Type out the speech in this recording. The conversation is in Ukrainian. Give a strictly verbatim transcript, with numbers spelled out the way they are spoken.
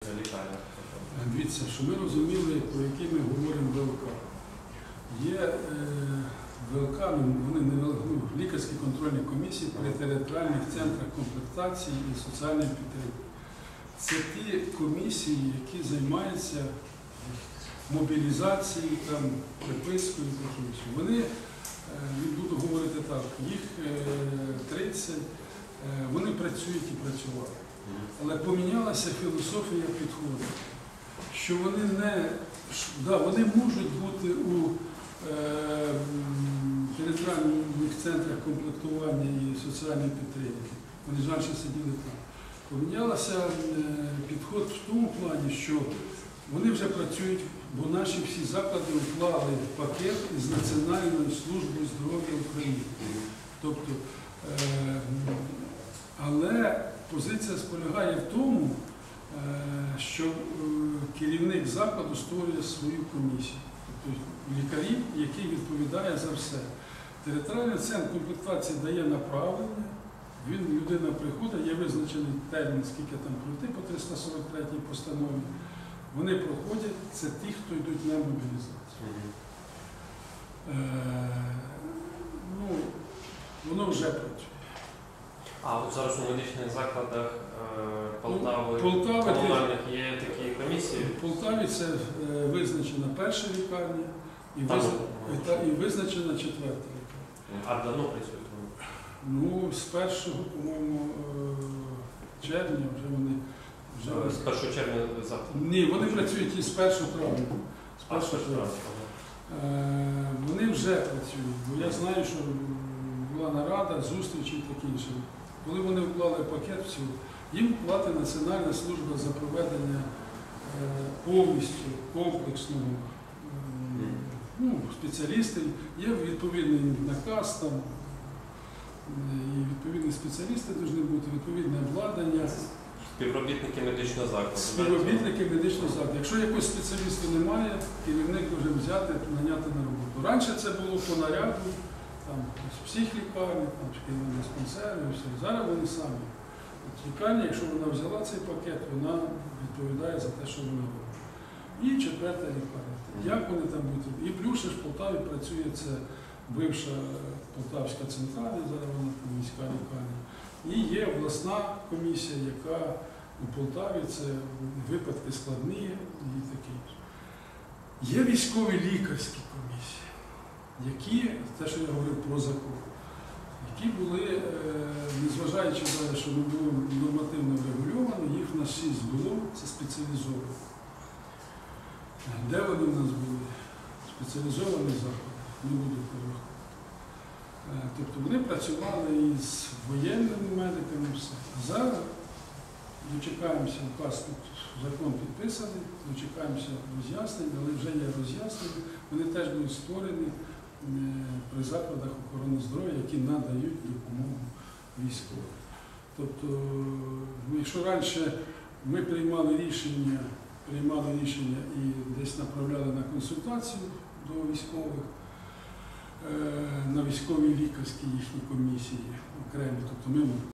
лікарня? Дивіться, що ми розуміли, про які ми говоримо ВЛК. Є е, ВЛК, вони не ВЛК, ну, лікарські контрольні комісії при територіальних центрах комплектації і соціальної підтримки. Це ті комісії, які займаються мобілізацією, там, припискою і таке інше. Вони, не буду говорити так, їх тридцять, вони працюють і працювали. Але помінялася філософія підходу, що вони не, да, вони можуть бути у е, територіальних центрах комплектування і соціальної підтримки. Вони ж раніше сиділи там. Помінялася підход в тому плані, що вони вже працюють, бо наші всі заклади уклали пакет із Національною службою здоров'я України. Тобто, е, але позиція полягає в тому, е, що е, керівник закладу створює свою комісію. Тобто лікарів, який відповідає за все. Територіальний центр комплектації дає направлення. Він, людина приходить, є визначений термін, скільки там пройти по триста сорок третій постанові. Вони проходять, це ті, хто йдуть на мобілізацію. Е, ну, воно вже працює. А от зараз у медичних закладах е, Полтави, Полтави, комунальних є такі комісії? В Полтаві це е, визначена перша лікарня і, Там, виз... і, та, і визначена четверта лікарня. А давно працюють? Ну, з першого, по-моєму, червня вже вони... Вже... З першого червня завтра? Ні, вони працюють і з першого травня. З А, з першого першого травня. Е, вони вже працюють, бо я знаю, що була нарада, зустрічі і таке інше. Коли вони вклали пакет всього, їм платить Національна служба за проведення е, повністю комплексного е, ну, спеціалістів. Є відповідний наказ там, і відповідні спеціалісти повинні бути, відповідне обладнання. Співробітники медичного закладу. Співробітники медичного закладу. Якщо якогось спеціаліста немає, керівник може взяти, наняти на роботу. Раніше це було по наряду, там, всіх лікарень, там, диспансерів, все. Зараз вони самі. От лікарня, якщо вона взяла цей пакет, вона відповідає за те, що вона робить. І четверта лікарня. Як вони там будуть? І плюс ж в Полтаві працює це бивша Полтавська центральна, зараз вона міська лікарня. І є обласна комісія, яка у Полтаві, це випадки складні і такі. Є військові лікарські комісії, які, те, що я говорив про закон, які були, незважаючи на те, що не було нормативно врегульовано, їх в нас шість було, це спеціалізовано. Де вони в нас були? Спеціалізовані заклади, не буду переходити. Тобто вони працювали із воєнними медиками, все. Зараз дочекаємося, указ тут закон підписаний, дочекаємося роз'яснень, але вже є роз'яснення. Вони теж будуть створені при закладах охорони здоров'я, які надають допомогу військовим. Тобто, якщо раніше ми приймали рішення, приймали рішення і десь направляли на консультацію до військових, на військовій лікарській їхній комісії окремі, тобто ми